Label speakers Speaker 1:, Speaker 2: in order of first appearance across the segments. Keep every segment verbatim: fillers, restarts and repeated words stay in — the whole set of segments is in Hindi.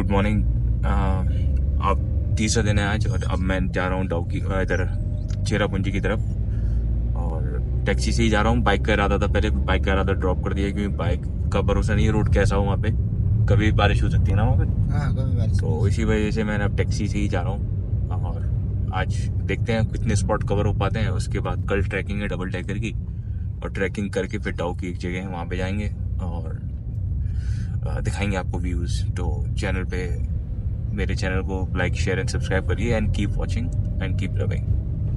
Speaker 1: मॉर्निंग। अब तीसरा दिन है आज और अब मैं जा रहा हूँ डाउकी इधर चेरापूंजी की तरफ और टैक्सी से ही जा रहा हूँ। बाइक का इरादा था, पहले बाइक का इरादा ड्रॉप कर दिया क्योंकि बाइक का भरोसा नहीं है, रूट कैसा हो वहाँ पे, कभी बारिश हो सकती है ना वहाँ पे।
Speaker 2: हाँ, कभी बारिश।
Speaker 1: तो इसी वजह से मैं अब टैक्सी से ही जा रहा हूँ और आज देखते हैं कितने स्पॉट कवर हो पाते हैं। उसके बाद कल ट्रैकिंग है डबल डेकर की और ट्रैकिंग करके फिर डाउकी एक जगह है वहाँ पे जाएंगे और दिखाएंगे आपको व्यूज़। तो चैनल पे मेरे चैनल को लाइक शेयर एंड सब्सक्राइब करिए and keep watching and keep loving.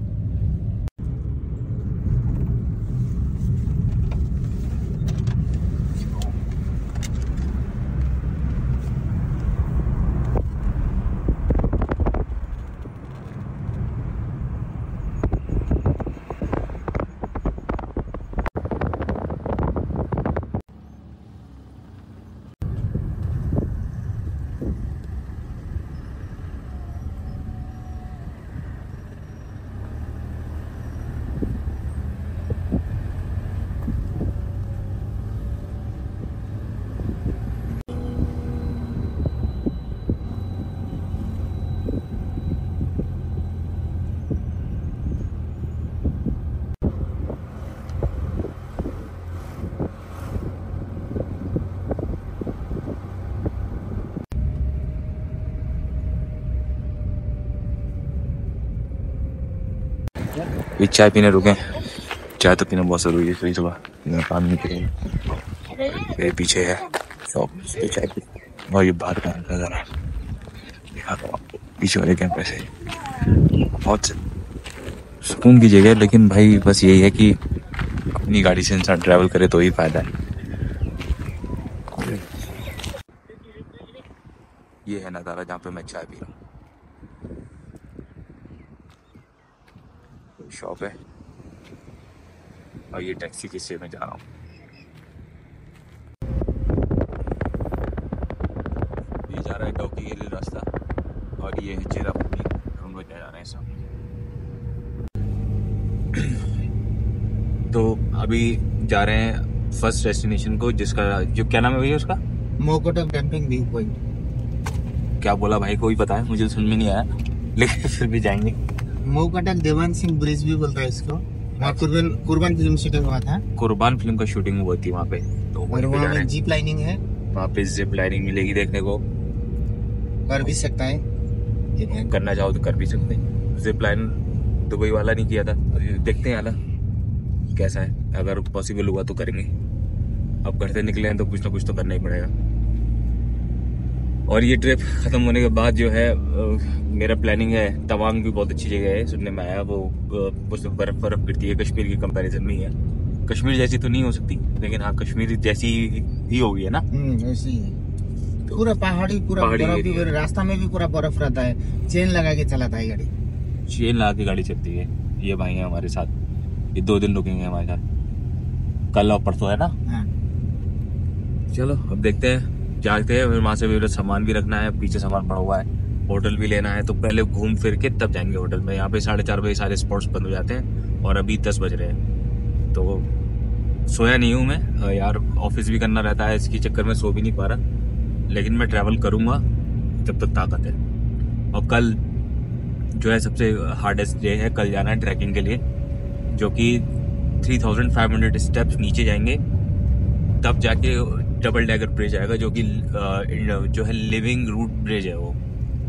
Speaker 1: ये चाय पीने रुके, चाय तो पीना बहुत जरूरी है सुबह सुबह, काम नहीं करेंगे। ये पीछे है शॉप, पे चाय पी और ये बाहर का नजारा दिखा दो आपको पीछे वाले कैंपस से। बहुत सुकून की जगह है, लेकिन भाई बस यही है कि अपनी गाड़ी से इंसान ट्रैवल करे तो ही फायदा है। ये है नज़ारा जहाँ पे मैं चाय पी रहा हूँ। शॉप है और ये टैक्सी किससे मैं जा रहा हूँ। ये जा रहा है डाउकी के लिए रास्ता और ये है चेरापूंजी, हम लोग जा रहे हैं सब। तो अभी जा रहे हैं फर्स्ट डेस्टिनेशन को, जिसका जो क्या नाम है भैया उसका?
Speaker 2: मोकोटम कैंपिंग व्यू पॉइंट।
Speaker 1: क्या बोला भाई, कोई पता है मुझे, सुन में नहीं आया, लेकिन फिर भी जाएंगे।
Speaker 2: मोकोटक देवान सिंह ब्रिज भी बोलता है इसको। वहाँ कुर्बान कुर्बान फिल्म शूटिंग हुआ था।
Speaker 1: कुर्बान फिल्म का शूटिंग हुई थी वहाँ पे, तो
Speaker 2: और वहाँ पे जीप लाइनिंग है,
Speaker 1: वहाँ पे जिप लाइनिंग मिलेगी देखने को।
Speaker 2: कर भी सकता है,
Speaker 1: करना चाहो तो कर भी सकते हैं। जिप लाइन दुबई वाला नहीं किया था, देखते हैं आला कैसा है, अगर पॉसिबल हुआ तो करेंगे। अब घर से निकले हैं तो कुछ ना कुछ तो करना ही पड़ेगा। और ये ट्रिप ख़त्म होने के बाद जो है मेरा प्लानिंग है, तवांग भी बहुत अच्छी जगह है सुनने में आया, वो उसमें बर्फ़ बर्फ़ गिरती है, कश्मीर की कंपैरिजन में ही है। कश्मीर जैसी तो नहीं हो सकती, लेकिन हाँ कश्मीर जैसी ही होगी, है ना?
Speaker 2: ऐसी है, पूरा पहाड़ी, पूरा बर्फ भी, रास्ता में भी पूरा बर्फ रहता है। चेन लगा के चलाता है गाड़ी,
Speaker 1: चेन लगा के गाड़ी चलती है। ये भाई है हमारे साथ, ये दो दिन रुकेंगे हमारे साथ, कल और परसों, है ना?
Speaker 2: हाँ।
Speaker 1: चलो अब देखते हैं, जाते हैं। फिर वहाँ से भी सामान भी रखना है, पीछे सामान पड़ा हुआ है, होटल भी लेना है, तो पहले घूम फिर के तब जाएंगे होटल में। यहाँ पे साढ़े चार बजे सारे स्पॉट्स बंद हो जाते हैं और अभी दस बज रहे हैं, तो सोया नहीं हूँ मैं यार, ऑफिस भी करना रहता है, इसके चक्कर में सो भी नहीं पा रहा, लेकिन मैं ट्रैवल करूँगा जब तक ताकत है। और कल जो है सबसे हार्डेस्ट डे है, कल जाना है ट्रैकिंग के लिए, जो कि three thousand five hundred steps नीचे जाएंगे, तब जाके डबल डैगर ब्रिज आएगा, जो कि जो है लिविंग रूट ब्रिज है वो।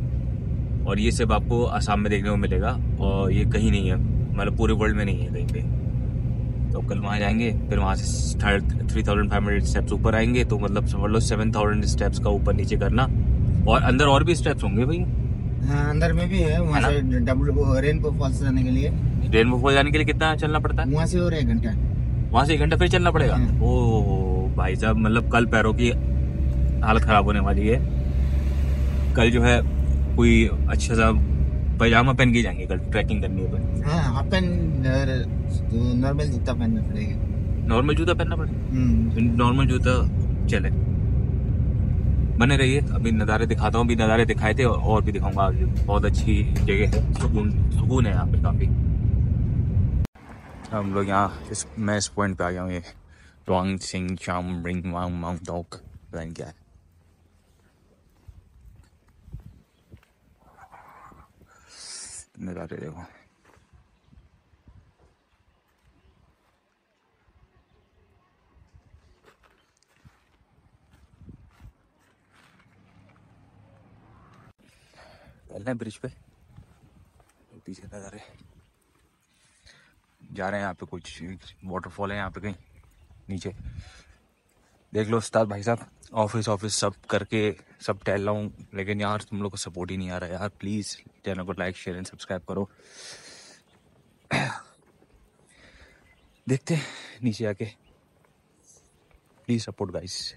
Speaker 1: और ये सब आपको असम में देखने को मिलेगा और ये कहीं नहीं है, मतलब पूरे वर्ल्ड में नहीं है कहीं पे। तो कल वहाँ जाएंगे, फिर वहाँ से three thousand five hundred steps ऊपर आएंगे, तो मतलब समझ लो सेवन थाउजेंड स्टेप्स का ऊपर नीचे करना। और अंदर और भी स्टेप्स होंगे भैया?
Speaker 2: हाँ, अंदर में भी है, वहाँ से डबल रेनबो फॉल्स जाने के लिए।
Speaker 1: रेनबो फॉल जाने के लिए कितना चलना पड़ता है?
Speaker 2: वहाँ से और एक घंटा,
Speaker 1: वहाँ से एक घंटा फिर चलना पड़ेगा। ओ भाई साहब, मतलब कल पैरों की हालत खराब होने वाली है। कल जो है कोई अच्छा सा पैजामा पहन के जाएंगे कल ट्रैकिंग करनी है तो।
Speaker 2: हाँ, हाफ पैंट, नॉर्मल जूता पहनना पड़ेगा।
Speaker 1: नॉर्मल जूता पहनना पड़ेगा? नॉर्मल जूता चले, बने रहिए। अभी नज़ारे दिखाता हूँ, अभी नज़ारे दिखाए थे और भी दिखाऊंगा। बहुत अच्छी जगह है, सुकून सुकून है यहाँ पे काफ़ी। हम लोग यहाँ इस मैं इस पॉइंट पे आ गया हूँ, ये ट्वांग सिंग चाम रिंग वांग माउंट डॉक, प्लान क्या है। नज़ारे देखो। चलना है ब्रिज पे, पीछे नज़ारे। जा रहे हैं यहाँ पे, कुछ वाटरफॉल है यहाँ पे कहीं नीचे। देख लो उस्ताद भाई साहब, ऑफिस ऑफिस सब करके सब टहल रहा हूँ, लेकिन यार तुम लोग को सपोर्ट ही नहीं आ रहा यार। प्लीज़ चैनल को लाइक शेयर एंड सब्सक्राइब करो। देखते हैं नीचे आके, प्लीज़ सपोर्ट गाइस।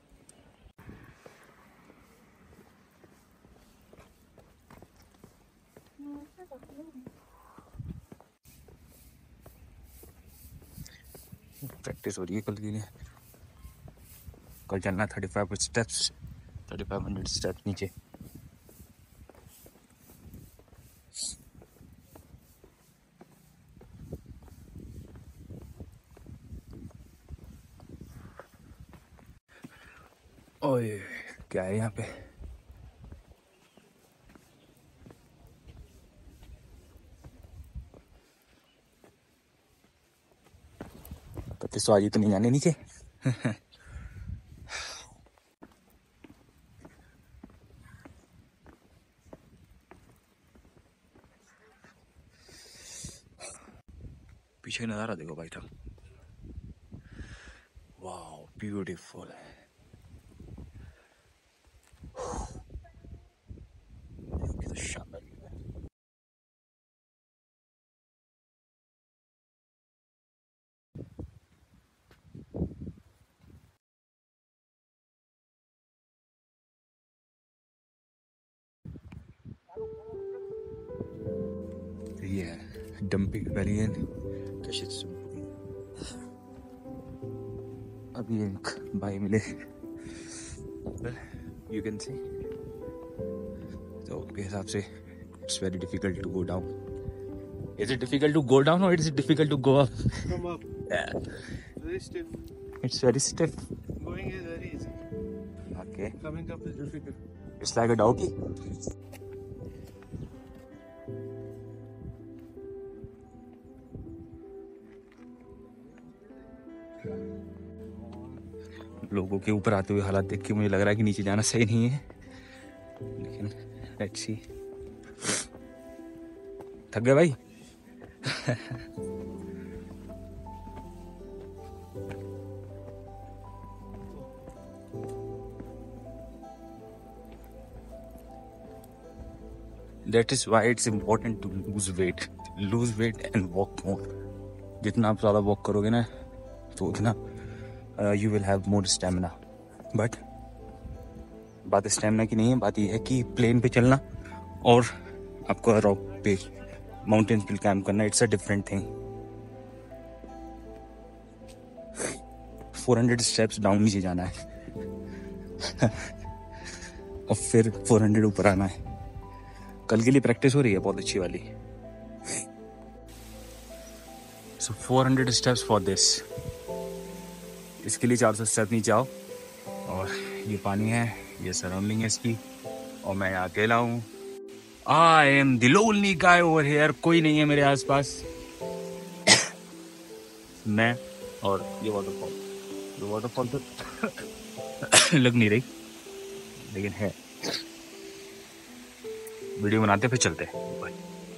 Speaker 1: प्रैक्टिस हो रही है कल के लिए। कल चलना thirty five steps, thirty five hundred steps नीचे। ओए क्या है यहाँ पे? पत्ते स्वाजी तो नहीं जाने नीचे। पीछे नज़ारा देखो भाई साहब, वाओ ब्यूटीफुल। कितना शानदार व्यू है। ये है डंपिंग वैली इन कशित्सुम। अभी एक भाई मिले, यू कैन सी। तो उनके हिसाब से it's very difficult to go down. Is it difficult to go down or is it difficult to go up?
Speaker 2: Come up.
Speaker 1: Yeah.
Speaker 2: Very stiff.
Speaker 1: It's very stiff.
Speaker 2: Going is very easy.
Speaker 1: Okay.
Speaker 2: Coming up is difficult.
Speaker 1: It's like a doggy. लोगों के ऊपर आते हुए हालात देख के मुझे लग रहा है कि नीचे जाना सही नहीं है, लेकिन लेट्स सी। थक गए भाई? That is why it's important to lose weight. Lose weight and walk more. जितना आप ज़्यादा वॉक करोगे ना, तो उतना you will have more stamina. But बात स्टेमिना की नहीं है, बात यह है कि प्लेन पे चलना और आपको रॉक पे, माउंटेन्स पे कैंप करना, it's a different thing. Four hundred steps down नीचे जाना है और फिर फोर हंड्रेड ऊपर आना है। कल के लिए प्रैक्टिस हो रही है बहुत अच्छी वाली। So four hundred steps for this. इसके लिए चार सौ स्टेप नीचे आओ, और ये पानी है, ये सराउंडिंग है इसकी, और मैं अकेला हूँ। I am the lonely guy over here. कोई नहीं है मेरे आसपास। मैं और ये वाटरफॉल। ये वाटरफॉल तो लग नहीं रही, लेकिन है। वीडियो बनाते फिर चलते हैं ऊपर।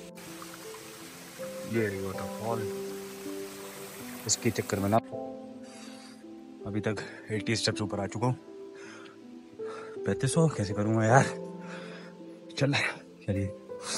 Speaker 1: ये वाटरफॉल, इसके चक्कर में ना अभी तक अस्सी स्टेप्स ऊपर आ चुका हूँ। पैंतीस सौ कैसे करूँगा यार। चल चलिए।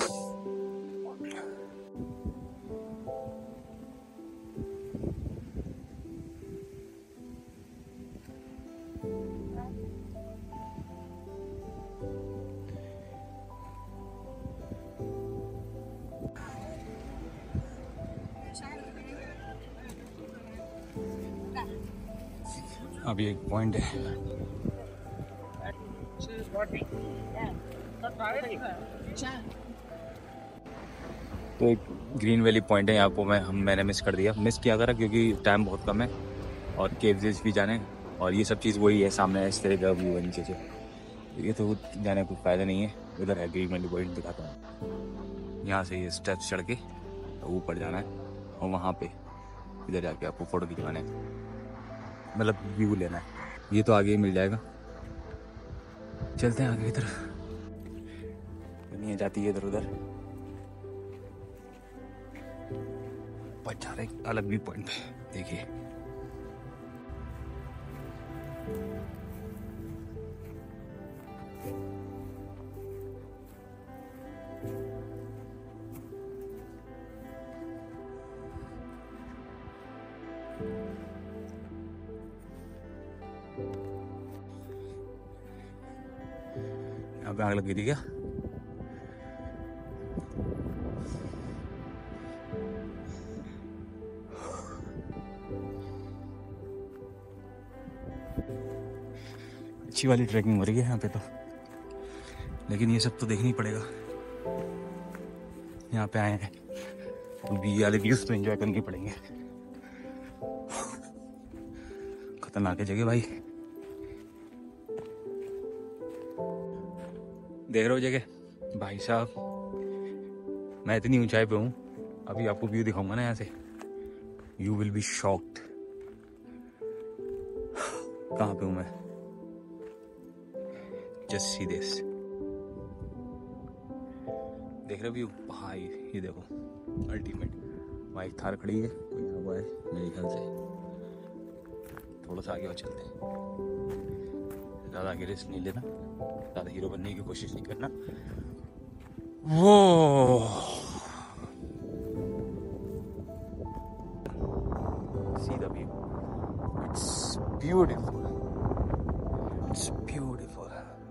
Speaker 1: अभी एक पॉइंट है, तो एक ग्रीन वैली पॉइंट है, यहाँ को मैं हम मैंने मिस कर दिया। मिस किया करा क्योंकि टाइम बहुत कम है और केव्स भी जाने, और ये सब चीज़ वही है सामने, इस तरह का व्यू है नीचे से। ये तो जाने का कोई फ़ायदा नहीं है। उधर है ग्रीन वैली पॉइंट, दिखाता हूँ। यहाँ से ये स्टेप्स चढ़ के ऊपर जाना है और वहाँ पे इधर जाके आपको फोटो खिंचवाना है, मतलब व्यू लेना है। ये तो आगे ही मिल जाएगा। चलते हैं आगे की तरफ। दुनिया जाती है इधर उधर, बच्चा एक अलग व्यू पॉइंट पे देखिए। यहाँ पे आग लग गई थी क्या? अच्छी वाली ट्रैकिंग हो रही है यहाँ पे तो, लेकिन ये सब तो देखना ही पड़ेगा। यहाँ पे आए हैं तो वी वाले व्यूज तो एंजॉय करने पड़ेंगे। खतरनाक है जगह भाई। देख रहे हो जगह भाई साहब, मैं इतनी ऊंचाई पे हूँ, अभी आपको व्यू दिखाऊंगा ना यहाँ से, यू विल बी शॉक्ड। कहाँ पे हूँ मैं? जस्ट सी दिस, देख रहे हो व्यू? भाई ये देखो अल्टीमेट। वहाँ एक थार खड़ी है, कोई यहाँ हुआ है मेरे ख्याल से। थोड़ा सा आगे और चलते हैं, ज़्यादा आगे रिस्क नहीं लेना, ज़्यादा हीरो बनने की कोशिश नहीं करना। वो see the view, it's beautiful, it's beautiful.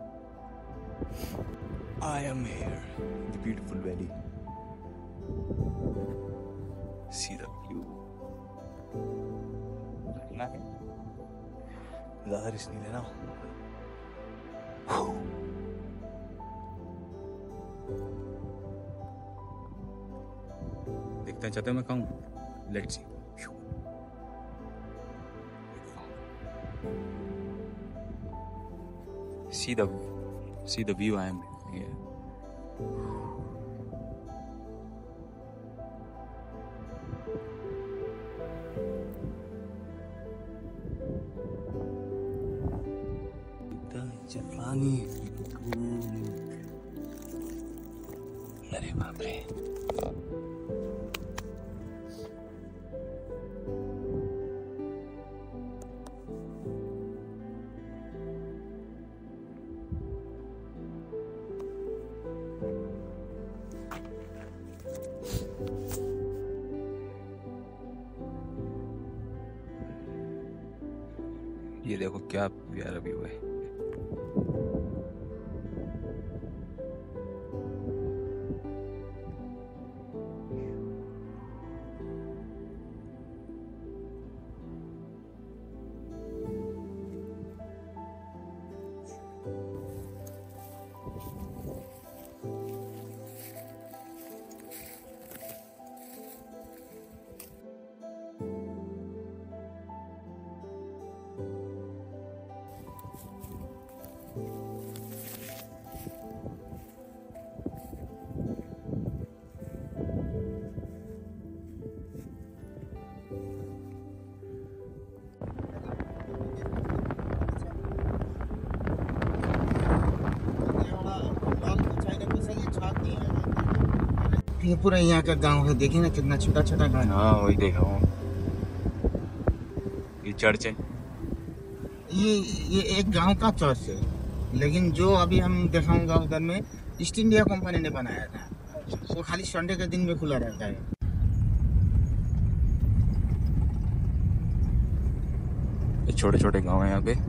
Speaker 1: I am here, the beautiful valley. See the view. देखना है, ज़्यादा रिस्क नहीं लेना। देखते हैं, चाहते हैं मैं कहूँ, let's see. See the, see the view I am here. जापानी, अरे बाप रे। ये देखो क्या प्यारा व्यू है।
Speaker 2: ये पूरा यहाँ का गांव है, देखिए ना कितना छोटा छोटा गांव है।
Speaker 1: हाँ वही देखा हूँ, ये चर्च है।
Speaker 2: ये ये एक गांव का चर्च है, लेकिन जो अभी हम दिखाऊंगा उधर में ईस्ट इंडिया कंपनी ने बनाया था, वो खाली संडे के दिन में खुला रहता है।
Speaker 1: ये छोटे छोटे गांव है यहाँ पे।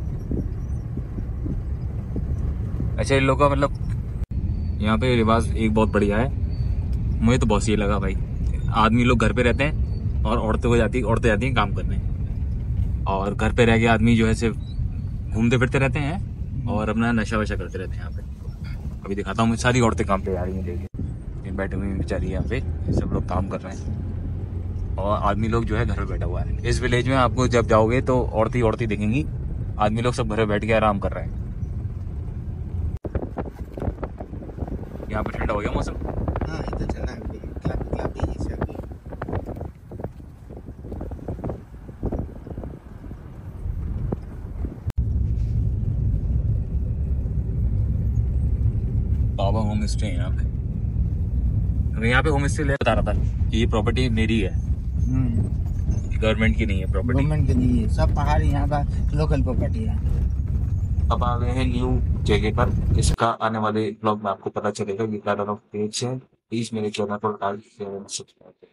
Speaker 1: अच्छा, इन लोग का मतलब यहाँ पे रिवाज एक बहुत बढ़िया है, मुझे तो बहुत सही लगा भाई। आदमी लोग घर पे रहते हैं और औरतें हो जाती औरतें जाती हैं काम करने, और घर पे रह के आदमी जो है सिर्फ घूमते फिरते रहते हैं और अपना नशा वशा करते रहते हैं यहाँ पे। अभी दिखाता हूँ, मैं सारी औरतें काम पे आ रही हैं, देखिए बैठे हुए बेचारी यहाँ पे, सब लोग काम कर रहे हैं और आदमी लोग जो है घर पे बैठा हुआ है। इस विलेज में आपको जब जाओगे तो औरतें औरतें दिखेंगी, आदमी लोग सब घर पे बैठ के आराम कर रहे हैं। यहाँ पे ठंडा हो गया मौसम,
Speaker 2: हाँ इधर चला है अभी, क्लब क्लब ही है अभी।
Speaker 1: बाबा होम स्टे है यहाँ पे। मैं यहाँ पे होम स्टे ले बता रहा था कि ये प्रॉपर्टी मेरी है, गवर्नमेंट की नहीं है प्रॉपर्टी।
Speaker 2: गवर्नमेंट के नहीं है, सब पहाड़ यहाँ का लोकल प्रॉपर्टी है।
Speaker 1: अब आ गए हैं न्यू जगह पर। इसका आने वाले ब्लॉग में आपको पता चलेगा। ये पेज है, प्लीज मेरे चैनल को लाइक शेयर एंड सब्सक्राइब।